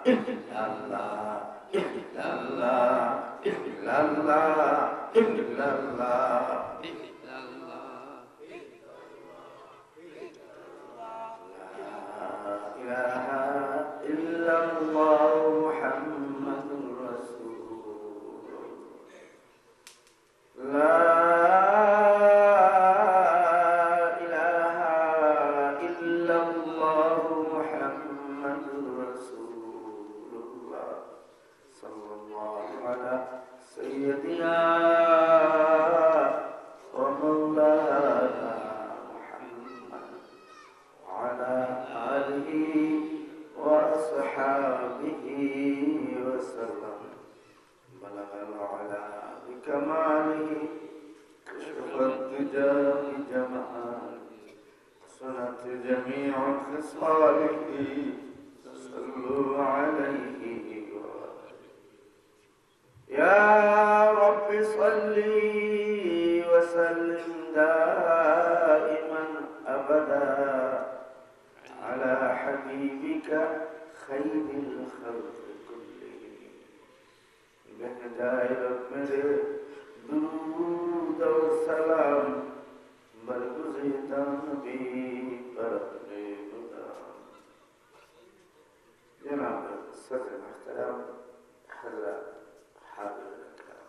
illallah, illallah, illallah, illallah. جميع خصاله صلوا عليه يا رب صل وسلم دائما أبدا على حبيبك خير الخلق كلهم بهداية मेरे दुरूद और सलाम बरगुज़िदा नबी पर अपने गुलाम जनाब सदर मुहतरम हज़रत हाज़िर करम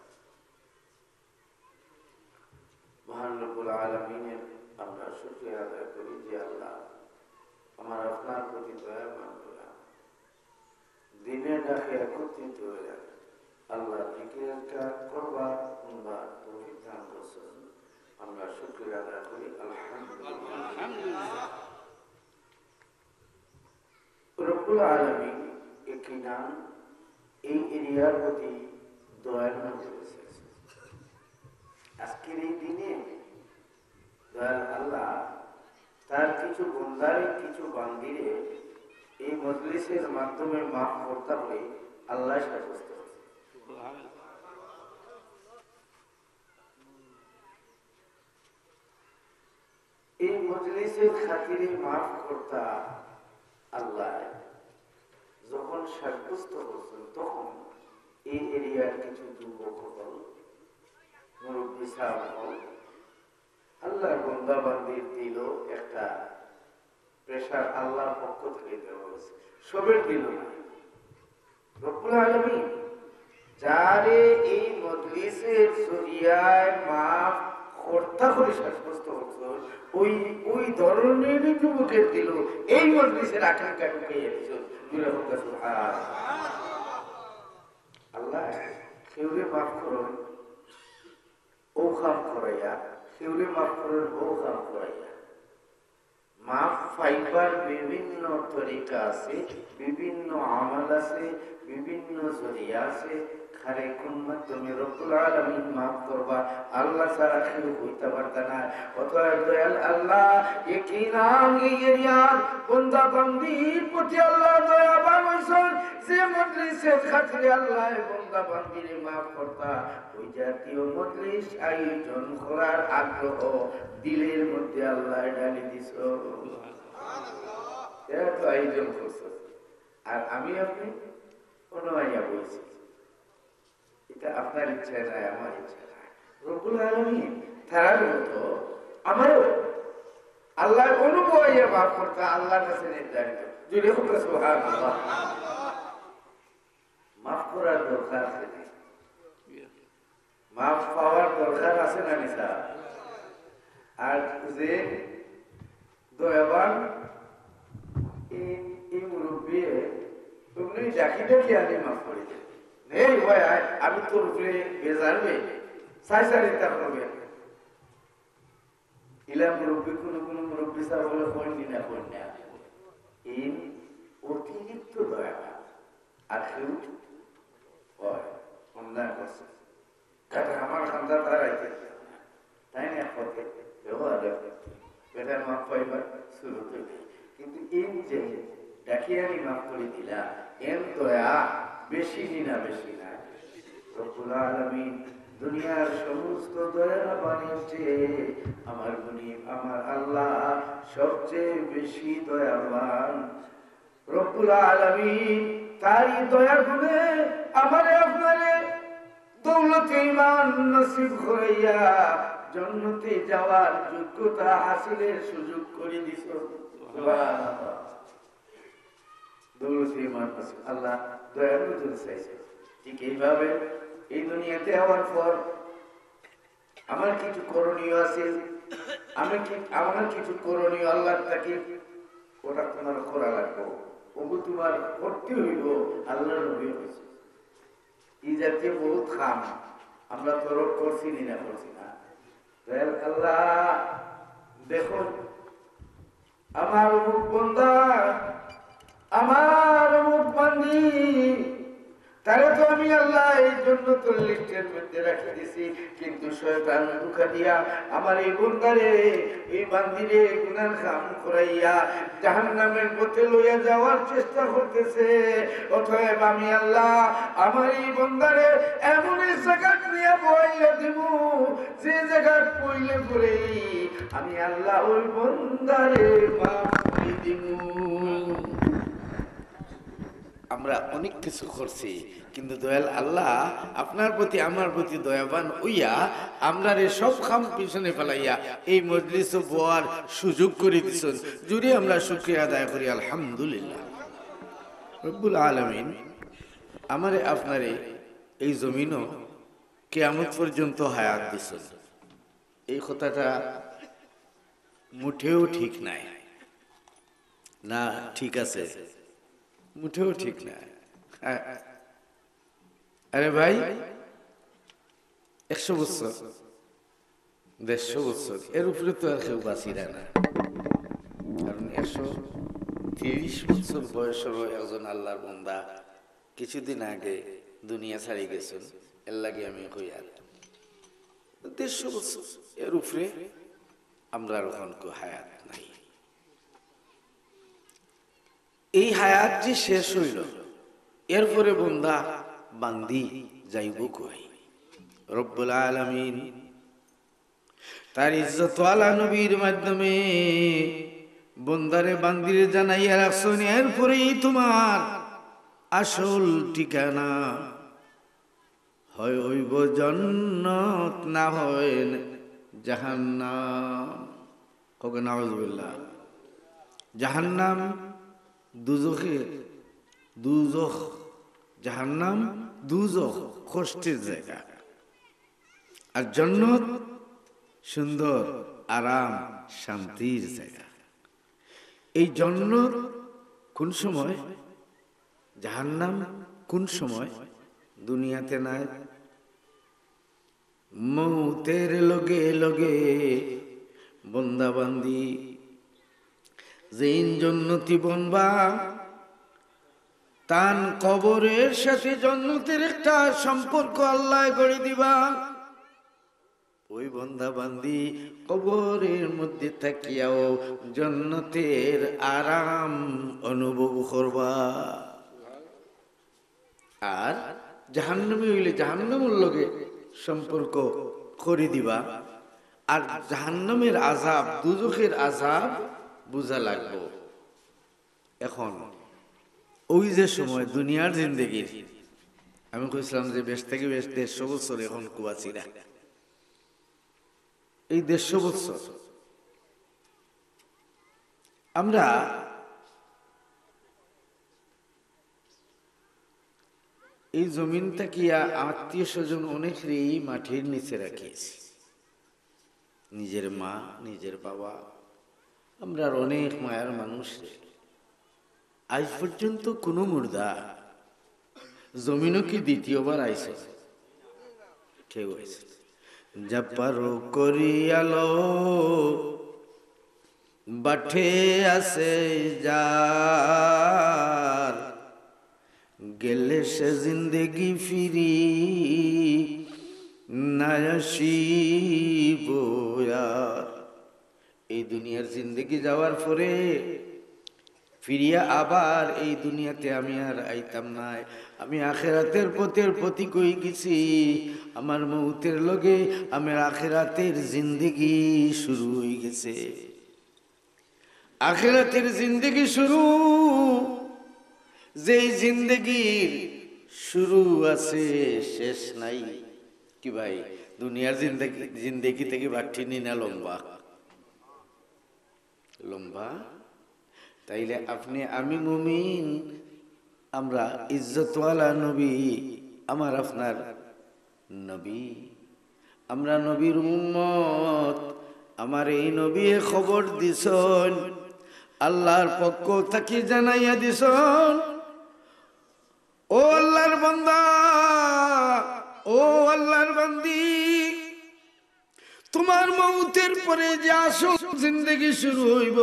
মহান রব্বুল আলামিনের আমরা শুকরিয়া আদায় করি যে আল্লাহ আমার আপনার প্রতি দয়াবান হয়ে দিনের ডাকে একত্রিত হয়ে আল্লাহ জিকির করবার কিংবা তৌফিক দান করেছেন আমরা শুকরিয়া আদায় করি আলহামদুলিল্লাহ। রব্বুল আলামিন একিনা এই এরিয়ার প্রতি দয়াবান হয়েছে। আজকের এই দিনে দয়াল আল্লাহ তার কিছু বন্দারে কিছু বান্দিরে এই মজলিসের মাধ্যমে মাফ করতে হলে আল্লাহ সাব্যস্ত হয়েছে। এই মজলিসের খাতিরে মাফ করতা আল্লাহ যখন সাব্যস্ত হয়েছেন তখন এই এরিয়ার কিছু যুবক হল মুরব্বী সাহেব হল আল্লাহর বান্দা বান্দির দিল একটা প্রেশার আল্লাহর পক্ষ থেকে দেওয়া হয়েছে, সবের দিল না। রব্বুল আলামিন যারে এই মজলিসের জরিয়ায় মাফ করতে করে সাব্যস্ত হচ্ছে ওই ধরনের যুবকের দিল এই মজলিসের আকাঙ্ক্ষা ঢুকিয়ে দিয়েছে। আল্লাহ কেউরে মাফ করুন ও কাম করাইয়া, কেউরে মাফ করুন ও কাম করাইয়া। মাফ পাইবার বিভিন্ন তরিকা আছে, বিভিন্ন আমল আছে, বিভিন্ন জরিয়া আছে। খারে কোন মাধ্যমে রব্বুল আলামিন মাফ করবা আল্লাহ ছাড়া কেউ হইতে পারত না। অতএব দয়াল আল্লাহ ইয়াকিনান এই এরিয়ার বান্দা বান্দির প্রতি আল্লাহ দয়াবান হইছেন। যে মজলিসের খাতিরে আল্লাহ বান্দা বান্দিরে মাফ করতা ওই জাতীয় মজলিস আয়োজন করার আগ্রহ দিলের মধ্যে আল্লাহ ঢালি দিছ। এরা তো আয়োজন করছে আর আমি আপনি অনুমাইয়া বলছি, এটা আপনার ইচ্ছা নাই আমার ইচ্ছা নাই। রব্বুল আলামিন তার মতো আমারও আল্লাহ অনুভবাইয়া মাফ করতে আল্লাহর কাছে নির্ধারিত। যদি হোক সুবহানাল্লাহ, মাফ করার দরকার আছে না, মাফ পাওয়ার দরকার আছে না নিসা। আর যে দয়াবান এই মুরব্বী তুমি ডাকি ডাকি আনি মাফ করে দেন। এই ভাই আমি তোর উপরে বেজারবে সাইসারিতা করবে ইলা মুরব্বী কোন মুরব্বী সাহেব বলে কইনি না কইনা এই অতিরিক্ত দয়া আর কেউ হয় অন্যায় করছে কারণ আমার খান্দা তার আইতে তাই না পথে ব্যবহার বেটার মাফ পাইবার শুরু থেকে কিন্তু এই যে ডাকি আমি মাফ করে দিলাম এর দয়া বেশি না বেশি না। রব্বুল আলামিন দুনিয়ার সমস্ত দয়া বানিয়েছে আমার মুনিব আমার আল্লাহ সবচেয়ে বেশি দয়াবান। রব্বুল আলামিন তারই দয়া গুণে আমারে আপনারে দৌলতে ঈমান নসিব করাইয়া জান্নাতে যাওয়ার যোগ্যতা হাসিলের সুযোগ করে দিছ। সুবহানাল্লাহ। দৌলতে ঈমান নসিব আল্লাহ দয়ার নজর চাইছে। ঠিক এইভাবে এই দুনিয়াতে হওয়ার পর আমার কিছু করণীয় আছে, আমার কিছু করণীয় আল্লাহ তাকে ওটা তোমার করা লাগবে, ওগু তোমার করতে হইব। আল্লাহর নবী হয়েছে এই জাতীয় বহুত খাম আমরা তরফ করছি না করছি না। আল্লাহ দেখো আমার মুখ বন্ধা, আমার মুখ বান্ধি, তাহলে তো আমি আল্লাহ এই জন্য তোর লিস্টের মধ্যে রাখি দিছি। কিন্তু শয়তান ধোঁকা দিয়া আমার এই বন্দারে এই বান্দিরে গুনার কাম করাইয়া জাহান্নামের পথে লইয়া যাওয়ার চেষ্টা করতেছে। অতএব আমি আল্লাহ আমার এই বন্দারে এমন এক জায়গা নিয়ে বইয়া দিব, যে জায়গা পইলে পরে আমি আল্লাহ ওই বন্দারে মাফ করে দিব। আমরা অনেক কিছু করছি, কিন্তু দয়াল আল্লাহ আপনার প্রতি আমার প্রতি দয়াবান হইয়া আমরা সব খাম পিছনে ফেলাইয়া এই মজলিসে বয়ার সুযোগ করে দিছেন। জুড়ে আমরা শুকরিয়া আদায় করি আলহামদুলিল্লাহ। রব্বুল আলামিন আমারে আপনারে এই জমিনও কিয়ামত পর্যন্ত হায়াত দিছেন। এই কথাটা মুঠেও ঠিক নাই, না ঠিক আছে, মুঠেও ঠিক না। আরে ভাই 100 বছর 150 বছর এর উপরে তো আর কেউ বাঁচিরা না। কারণ 130 বছর বয়সের একজন আল্লাহর বান্দা কিছুদিন আগে দুনিয়া ছাড়ি গেছেন। এর লাগে আমি কই আর 150 বছর এর উপরে আমরা এখন হায়াত নাই। এই হায়াত যে শেষ হইল, এরপরে বন্দা বান্দি যাইব কই? রব্বুল আলামিন তার ইজ্জত ওয়ালা নবীর মাধ্যমে বন্দারে বান্দিরে জানাইয়া রাখছেন, এরপরেই তোমার আসল ঠিকানা হয় হইব জান্নাত, না হয় জাহান্নাম। কবে নাউজুবিল্লাহ। জাহান্নাম দুজখের, দুজখ জাহান্নাম দুজখ কষ্টের জায়গা, আর জান্নাত সুন্দর আরাম শান্তির জায়গা। এই জান্নাত কোন সময়, জাহান্নাম কোন সময়? দুনিয়াতে নাই, মৌতের লগে লগে বন্দা বান্দি যেইন জন্নতি বনবা, তান কবরের সাথে জন্নতের একটা সম্পর্ক আল্লাহ করে দিবা। ওই বন্দা বান্দি কবরের মধ্যে থাকিয়াও জন্নতের আরাম অনুভব করবা। আর জাহান্নামী হইলে জাহান্নামের লগে সম্পর্ক করে দিবা। আর জাহান্নামের আযাব, দুজখের আযাব বুঝা লাগবো। এখন ওই যে সময় দুনিয়ার জিন্দেগির, আমি কইছিলাম যে বেশ থেকে বেশ 150 বছর এখন কুয়াছিরা, এই 150 বছর আমরা এই জমিনটা কি আত্মীয় স্বজন অনেকেরই মাটির নিচে রাখিয়েছি। নিজের মা, নিজের বাবা, আমরা অনেক মায়ার মানুষ, আজ পর্যন্ত কোন মুর্দা জমিনও কি দ্বিতীয়বার আইছে? কেউ আইছে? জাপারো করিয়ালো বাঠে আছে যার, গেলে সে জিন্দেগি ফিরি না আসিব আর। এই দুনিয়ার জিন্দেগি যাওয়ার পরে ফিরিয়া আবার এই দুনিয়াতে আমি আর আইতাম না। আমি আখেরাতের পথের প্রতি কই গেছি, আমার মৌতের লগে আমার আখেরাতের জিন্দেগি শুরু হয়ে গেছে। আখেরাতের জিন্দেগি শুরু, যেই জিন্দগির শুরু আছে শেষ নাই। কি ভাই, দুনিয়ার জিন্দগি থেকে বাট্টিনি না লম্বা? লম্বা। তাইলে আপনি আমি মুমিন, আমরা ইজ্জতওয়ালা নবী, আমার আপনার নবী, আমরা নবীর উম্মত। আমার এই নবী খবর দিছন, আল্লাহর পক্ষ থেকে জানাইয়া দিছন, ও আল্লাহর বান্দা, ও আল্লাহর বান্দি, তোমার মৌতের পরে যে আসল জিন্দগি শুরু হইব,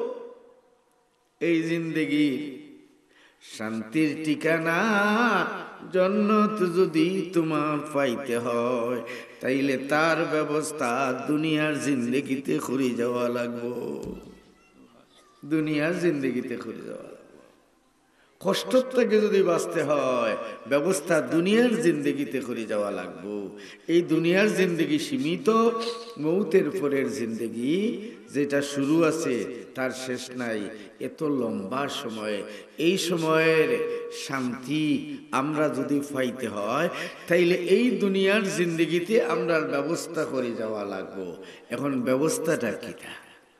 এই জিন্দগির শান্তির ঠিকানা জান্নাত যদি তোমার পাইতে হয়, তাইলে তার ব্যবস্থা দুনিয়ার জিন্দগিতে করে যাওয়া লাগবো। দুনিয়ার জিন্দগিতে করে যাওয়া লাগবো। কষ্ট থেকে যদি বাঁচতে হয়, ব্যবস্থা দুনিয়ার জিন্দগিতে করে যাওয়া লাগবো। এই দুনিয়ার জিন্দগি সীমিত, মৌতের পরের জিন্দগি যেটা শুরু আছে তার শেষ নাই। এত লম্বা সময়, এই সময়ের শান্তি আমরা যদি পাইতে হয়, তাইলে এই দুনিয়ার জিন্দগিতে আমরা ব্যবস্থা করে যাওয়া লাগবো। এখন ব্যবস্থাটা কিটা?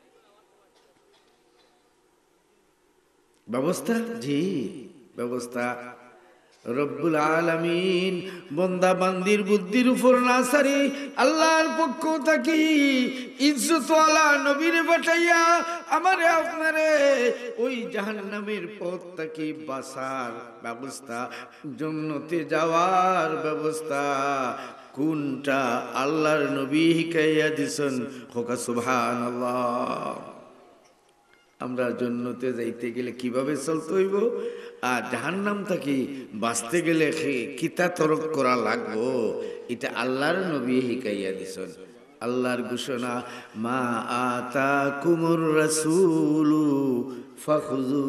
ব্যবস্থা, জি ব্যবস্থা রব্বুল আলামিন বান্দা বান্দির বুদ্ধির উপর না সারি আল্লাহর পক্ষ থেকে ইজ্জতওয়ালা নবীর পাঠাইয়া আমারে আপনারে ওই জাহান্নামের পথ থেকে বাঁচার ব্যবস্থা, জান্নাতে যাওয়ার ব্যবস্থা কোনটা আল্লাহর নবী শিখাইয়া দিছেন। হোক সুবহানাল্লাহ। আমরা জান্নাতে যাইতে গেলে কিভাবে চলতে হইব, আর জাহান্নাম থেকে বাঁচতে গেলে কিতা তরক করা লাগবো, এটা আল্লাহর নবী শিখাইয়া দিছেন। আল্লাহর ঘোষণা, মা আতাকুমুর রাসূলু ফাখুযু।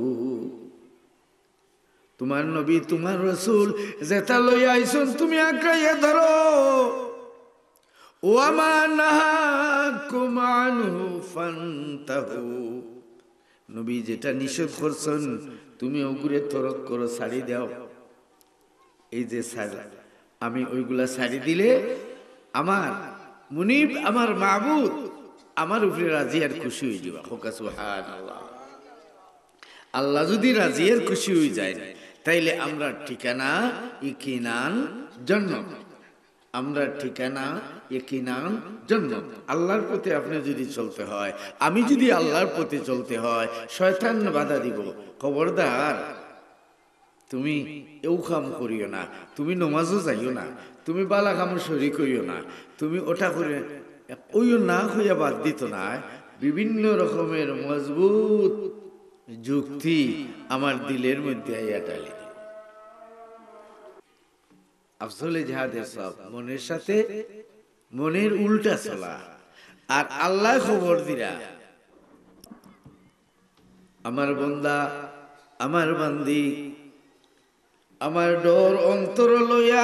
তোমার নবী, তোমার রাসূল যেটা লইয়া আইছেন তুমি আঁকড়াইয়া ধরো। ওয়া মা নাহাকুম আনহু ফান্তাহু। নবী যেটা নিষেধ করছেন তুমি ওগুলো তরক করো, ছাড়ি দাও। এই যে আমি ওইগুলা ছাড়ি দিলে আমার মুনিব, আমার মাবুদ আমার উপরে রাজি আর খুশি হয়ে যাবে। সুবহানাল্লাহ। আল্লাহ যদি রাজি আর খুশি হয়ে যায়, তাইলে আমরা ঠিকানা ইকিনান জান্নাত। আমরা ঠিকানা ইকিনান জান্নাত। আল্লাহর পথে আপনি যদি চলতে হয়, আমি যদি আল্লাহর পথে চলতে হয়, শয়তান বাধা দিব, খবরদার তুমি এও কাম করিও না, তুমি নমাজও যাইও না, তুমি বালা কাম শরীক হইও না, তুমি ওটা করে ওইও না হইয়া বাদ দিত না। বিভিন্ন রকমের মজবুত যুক্তি আমার দিলের মধ্যে আইয়া টালি। আফজলে জিহাদের সব মনের সাথে মনের উল্টা চলা। আর আল্লাহ খবর দিরা, আমার বান্দা, আমার বান্দি, আমার ডর অন্তর লইয়া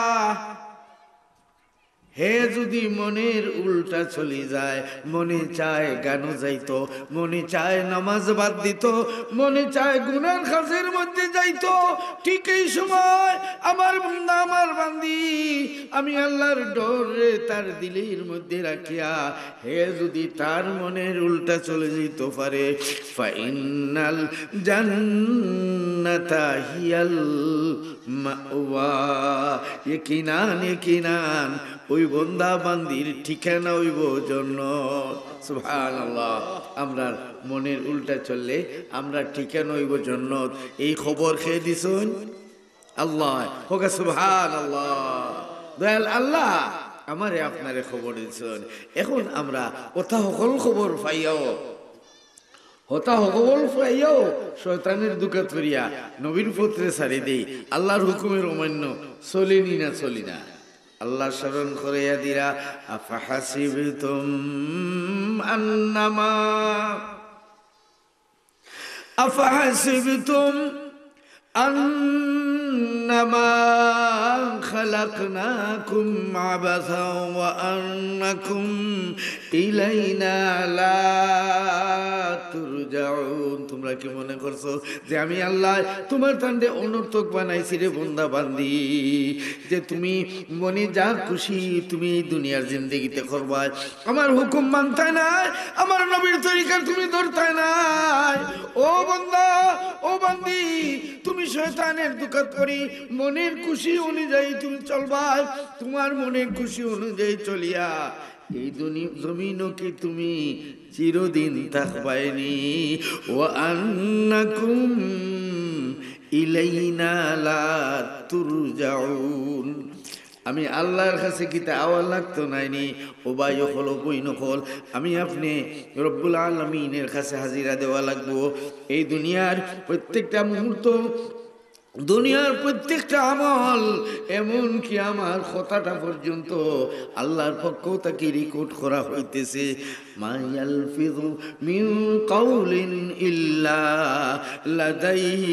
হে যদি মনের উল্টা চলে যায়, মনে চায় গানও যাইতো, মনে চায় নামাজ বাদ দিত, মনে চায় গুনার খাজের মধ্যে যাইতো, ঠিক এই সময় আমার বান্দা, আমার বান্দি, আমি আল্লাহর ডরে তার দিলের মধ্যে রাখিয়া হে যদি তার মনের উল্টা চলে যেত পারে, ফাইনাল জান্নাতা হিয়াল মাওয়া। ইকিনান ইকিনান ওই বান্দা বান্দির ঠিকানা হইব জান্নাত। সুবহানাল্লাহ। আমরা মনের উল্টা চললে আমরা ঠিকানা হইব জান্নাত। এই খবর খেয়ে দিছেন আল্লাহ। হোক সুবহানাল্লাহ। দয়াল আল্লাহ আমারে আপনারে খবর দিছেন। এখন আমরা ওটা সকল খবর পাইয়াও, হতা হকবল পাইয়াও শয়তানের দুকাত করিয়া নবীর পত্রে ছাড়ি দেই, আল্লাহর হুকুমের অমান্য চলিনি না চলি না। আল্লাহ স্মরণ করিয়া দিরা, আফাহাসিবতুম আন্নামা আন্নামা আন্নামা খালাকনাকুম আবাসা ওয়া আন্নাকুম ইলাইনা লা তুরজাউন। তোমরা কি মনে করছো যে আমি আল্লাহ তোমার তান্ডে অনর্থক বানাইছি রে বন্দা বান্দি, যে তুমি মনে যা খুশি তুমি এই দুনিয়ার জিন্দেগিতে করবা, আমার হুকুম মানতে নাই, আমার নবীর তরিকা তুমি ধরতে নাই। ও বান্দা, ও বান্দি, তুমি শয়তানের দুকাত করি মনের খুশি অনুযায়ী তুমি চলবা, তোমার মনের খুশি অনুযায়ী চলিয়া এই জমিনও কি তুমি চিরদিন থাকবাইনি। ওয়া আন্নাকুম ইলাইনা লা তুরজাউন। আমি আল্লাহর কাছে কিতা আওয়াজ লাগতো নাইনি, ও ভাই হল বই নকল, আমি আপনি রব্বুল আলামিনের কাছে হাজিরা দেওয়া লাগবো। এই দুনিয়ার প্রত্যেকটা মুহূর্ত, দুনিয়ার প্রত্যেকটা আমল, এমন কি আমার কথাটা পর্যন্ত আল্লাহর পক্ষ থেকে রেকর্ড করা হইতেছে। মা ইয়ালফিযু মিন কাউলিন ইল্লা লাদাইহি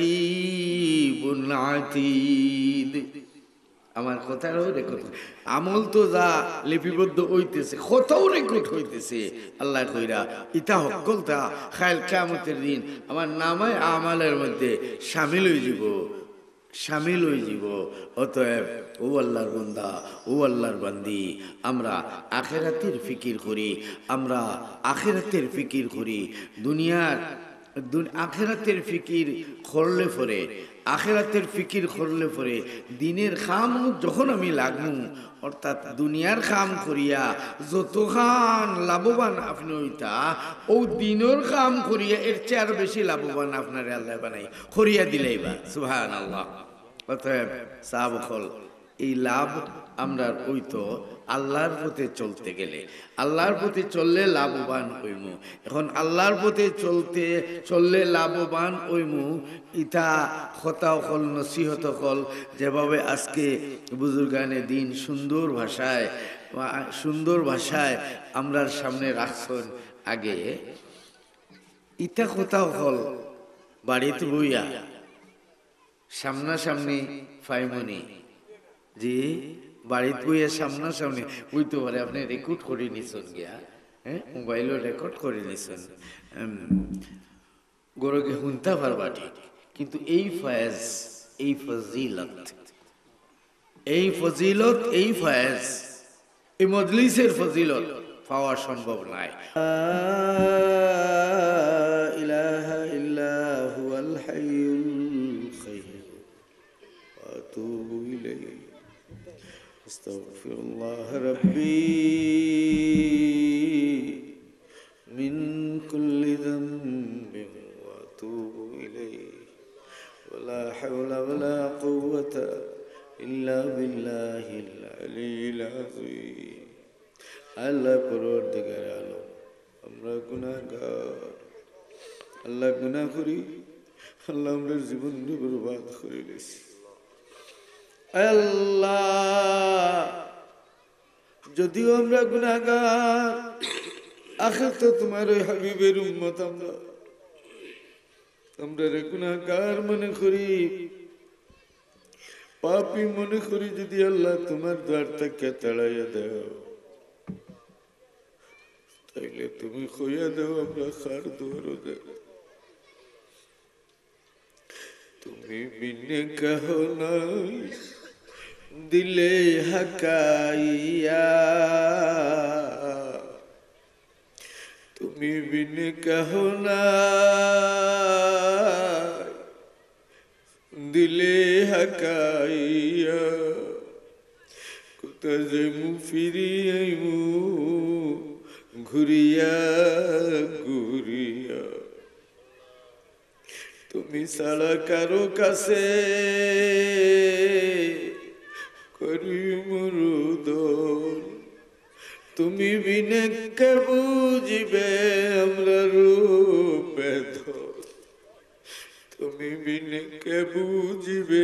রাকিবুন আতীদ। আমার কথাটাও রেকর্ড, আমল তো যা লিপিবদ্ধ হইতেছে, কথাও রেকর্ড হইতেছে। আল্লাহ কইরা ইতা হকলতা খায়াল কিয়ামতের দিন আমার নামায় আমালের মধ্যে শামিল হয়ে যাব, শামিল হয়ে যাব। অতএব ও আল্লাহর বান্দা, ও আল্লাহর বান্দি, আমরা আখিরাতের ফিকির করি, আমরা আখিরাতের ফিকির করি। দুনিয়ার আখিরাতের ফিকির করলে পরে, আখিরাতের ফিকির করলে পরে দিনের খাম যখন আমি লাগমু, অর্থাৎ দুনিয়ার খাম করিয়া যতখান লাভবান আপনি হইতা, ও দিনের কাম করিয়া এর চেয়ে আরো বেশি লাভবান আপনার আল্লাহ বানাই করিয়া দিলেই বা সুবহানাল্লাহ। অতএব সাহাবখল এই লাভ আমরা ওই তো আল্লাহর পথে চলতে গেলে, আল্লাহর পথে চললে লাভবান হইমু। এখন আল্লাহর পথে চললে লাভবান হইমু, ইটা কথা হল, নসিহত হল, যেভাবে আজকে বুজুর্গানে দিন সুন্দর ভাষায় আমরার সামনে রাখছেন। আগে ইটা কথা হল বাড়িতে বইয়া সামনাসামনি ফাইমনি, জি বাড়িতে বইয়া সামনাসামনি বুঝতে পারে আপনি রেকর্ড করে নিছেন গিয়া, হ্যাঁ মোবাইলও রেকর্ড করে নিছেন, গরুকে শুনতে পারবা ঠিক, কিন্তু এই ফয়েজ, এই ফজিলত, এই ফজিলত, এই ফয়েজ, এই মজলিসের ফজিলত পাওয়া সম্ভব নাই। ইলাহা ইল্লা হুয়াল হাইয়ুল কাইয়্যুম ওয়া আতুবু ইলাইহি আস্তাগফিরুল্লাহ রাব্বি মিন কুল্লি যামবিন ওয়া আতুবু ইলাইহি ওয়া লা হাওলা ওয়া লা কুওয়াতা ইল্লা বিল্লাহিল আলিয়্যিল আযীম। আল্লাহ পরওয়ারদিগার আলম, আমরা গুনাহগার, আল্লাহ গুনাহ করি, আল্লাহ আমরা জীবন বরবাদ করে দিয়েছি। আল্লাহ যদিও আমরা গুনাহগার, আখির তো তোমার ওই হাবিবের উম্মত, আমরা রে গুনাহগার মনে করি, পাপী মনে করি। যদি আল্লাহ তোমার দ্বার থেকে তাড়াইয়া দাও, তাইলে তুমি কইয়া দাও আমরা খার দুয়ারও দেব। তুমি বিনে কাহ নাই দিলে হাকাইয়া, তুমি বিনে কাহ নাই দিলে হাকাইয়া, কোথা যাইমু ফিরিয়াইমু ঘুরিয়া ঘুরিয়া, তুমি ছাড়া কারো কাছে করি মুরুদন, তুমি বিনে কে বুঝিবে আমরা রূপে ধর, তুমি বিনে কে বুঝিবে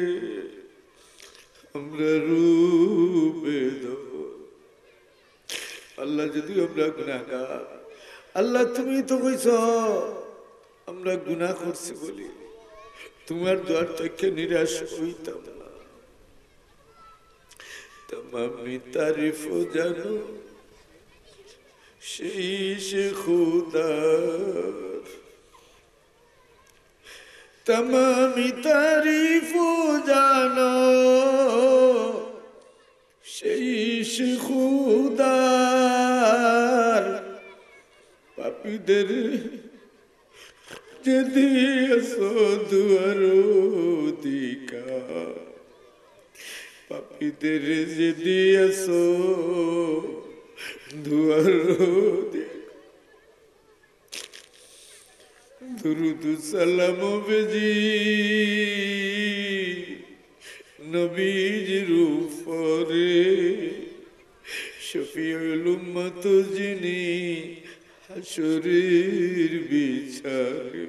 আমরা রূপে ধর। আল্লাহ যদি আমরা গুনাহগার, আল্লাহ তুমি তো কইছ আমরা গুনাহ করছি বলি তোমার দোয়ার থেকে নিরাশ হইতাম না। तमामी तारीफ जानो शीश खुदा, तमामी तारीफ जानो शीश खुदा। पापीদের যদি আসো দুয়ারো দিকা, পাপীদের যদি আসো দুয়ারো দিকা। দুরুদ সালাম বেজি নবীজির উপরে, শফিউল উম্মত যিনি হাসরের বিচারে।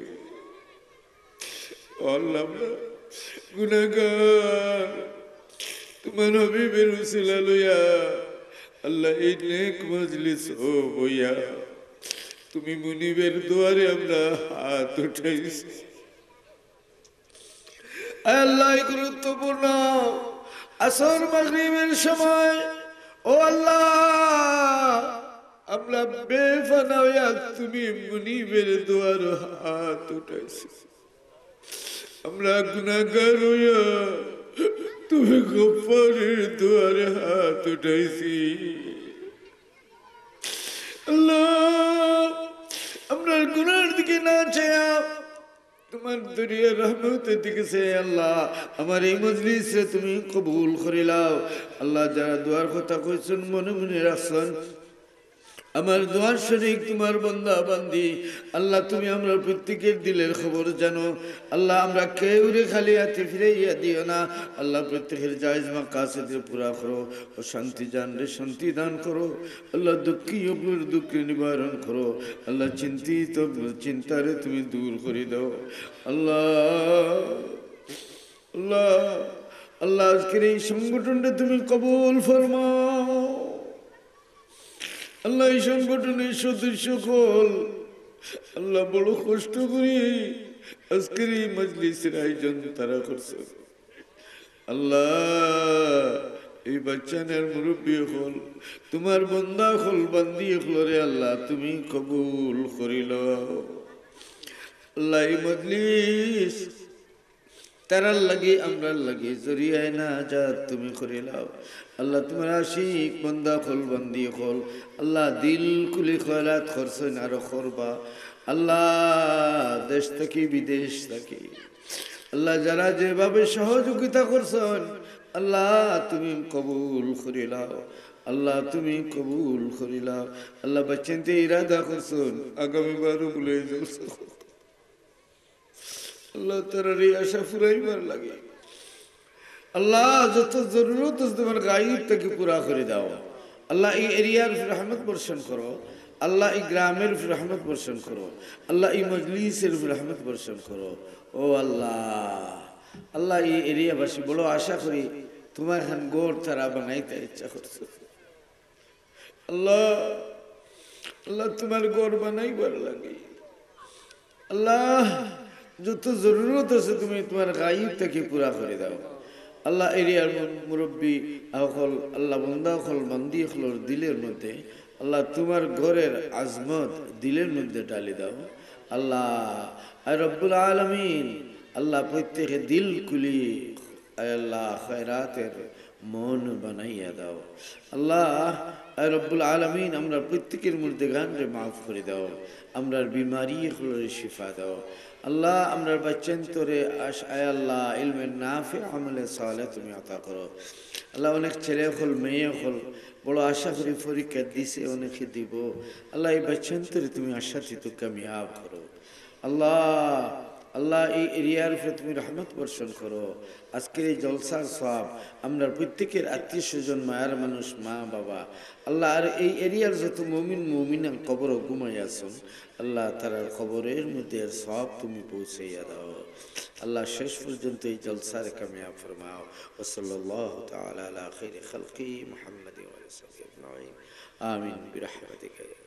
আল্লাহ আমরা গুনাহগার, তোমার হাবিবের উসিলা লইয়া আল্লাহ এই নেক মজলিস ও বইয়া তুমি মুনিবের দুয়ারে আমরা হাত উঠাইছি। আল্লাহ গুরুত্বপূর্ণ আসর মাগরিবের সময় ও আল্লাহ আমরা বেফানা হইয়া তুমি মুনিবের দুয়ারে হাত উঠাইছি। আমরা গুনাহগার হইয়া তুমি গফফারের দুয়ারে হাত উঠাইছি। আল্লাহ আমরা গুনার দিকে না চাইয়া তোমার দরিয়া রহমতের দিকে চাই। আল্লাহ আমার এই মজলিসে তুমি কবুল করে লাও। আল্লাহ যারা দুয়ার কথা কইছেন মনে মনে রাখছেন, আমার দুয়ার শরীক তোমার বান্দা বান্দি। আল্লাহ তুমি আমরা প্রত্যেকের দিলের খবর জানো। আল্লাহ আমরা কেউ রে খালি হাতে ফিরাইয়া দিও না। আল্লাহ প্রত্যেকের জায়েজ মাকাসিদ পুরা করো ও শান্তি জান রে শান্তি দান করো। আল্লাহ দুঃখী অপর দুঃখ নিবারণ করো। আল্লাহ চিন্তিত চিন্তারে তুমি দূর করে দাও। আল্লাহ আল্লাহ আল্লাহ আজকের এই সংগঠনটা তুমি কবুল ফরমাও। আল্লাহ এই সংগঠনের সদস্য সকল আল্লাহ বড় কষ্ট করি আজকের এই মজলিসের আয়োজন তারা করছে। আল্লাহ এই বাচ্চানের মুরব্বী হল তোমার বন্দা হল বান্দি হল রে আল্লাহ তুমি কবুল করিল। আল্লাহ এই মজলিস তারার লাগে আমরার লাগে জরিয়ায় না যা তুমি করে লাও। আল্লাহ তোমার আশিক বন্দা খোল বন্দি খোল আল্লাহ দিল কুলি খয়রাত করছেন আরো করবা। আল্লাহ দেশ থেকে বিদেশ থেকে আল্লাহ যারা যেভাবে সহযোগিতা করছেন আল্লাহ তুমি কবুল করে লাও। আল্লাহ তুমি কবুল করে লাও। আল্লাহ বাচ্চাতে ইরাদা করছেন আগামীবারও বলে যাচ্ছ আল্লাহ তারা এই আশা ফুরাইবার লাগে। আল্লাহ যত জরুরত তোমার গায়েব থেকে পুরা করে দাও। আল্লাহ এই এরিয়ার রহমত বর্ষণ করো। আল্লাহ এই গ্রামের রহমত বর্ষণ করো। আল্লাহ এই মজলিসের রহমত বর্ষণ করো। ও আল্লাহ আল্লাহ এই এরিয়াবাসী বড় আশা করি তোমার খান গোড় তারা বানাইতে ইচ্ছা করছে। আল্লাহ আল্লাহ তোমার গোড় বানাইবার লাগে। আল্লাহ যত জরুরত আছে তুমি তোমার গায়েব থেকে পুরা করে দাও। আল্লাহ এরিয়ার মুরব্বী হল আল্লাহ বন্দা হল বান্দি হলর দিলের মধ্যে আল্লাহ তোমার ঘরের আজমত দিলের মধ্যে ডালি দাও। আল্লাহ আর রব্বুল আলামিন আল্লাহ প্রত্যেকে দিল কুলি আল্লাহ খয়রাতের মন বানাইয়া দাও। আল্লাহ আর রব্বুল আলামিন আমরা প্রত্যেকের মধ্যে গানরে মাফ করে দাও। আমরার বিমারি হলরে শিফা দাও। আল্লাহ আমরা বাচ্চান্তরে আল্লাহ ইলমে নাফে আমলে সালেহ তুমি আতা করো। আল্লাহ অনেক ছেলে হল মেয়ে হল বড় আশা করি পরীক্ষা দিছে অনেকে দিব। আল্লাহ এই বাচ্চান্তরে তুমি আশাতীত কামিয়াব করো। আল্লাহ আল্লাহ এই এরিয়ার উপরে তুমি রহমত বর্ষণ করো। আজকের এই জলসার সব আমরা প্রত্যেকের আত্মীয় স্বজন মায়ের মানুষ মা বাবা আল্লাহ আর এই এরিয়ার যত মুমিন মুমিনা কবর ঘুমাই আসুন আল্লাহ তারার খবরের মধ্যে সব তুমি পৌঁছাইয়া দাও। আল্লাহ শেষ পর্যন্ত এই জলসার কামিয়াব ফরমাও। ওয়াসাল্লাল্লাহু তাআলা আলা খাইরি খালকি মুহাম্মাদি ওয়া আলিহি ওয়া সাহবিহি আজমাইন আমিন বিরহমাতিকা।